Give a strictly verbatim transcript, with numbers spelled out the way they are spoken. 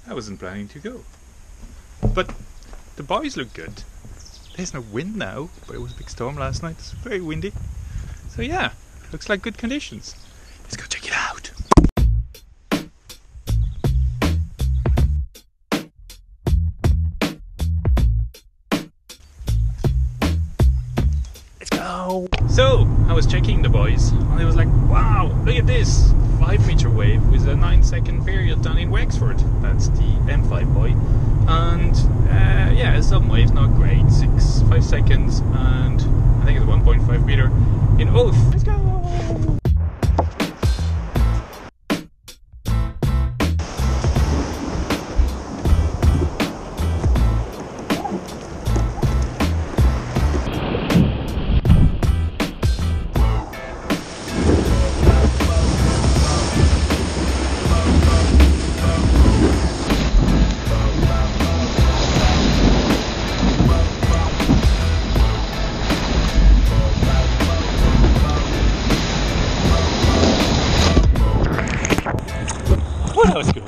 I wasn't planning to go. But the boys look good. There's no wind now, but it was a big storm last night. It's very windy. So yeah, looks like good conditions. Let's go check it out. Let's go. So I was checking the buoys and I was like, wow, look at this. five meter wave with a nine second period done in Wexford. That's the M five buoy. And uh, yeah, some waves not great, six, five seconds, and I think it's one point five meter in Oath. Let's go! That was good.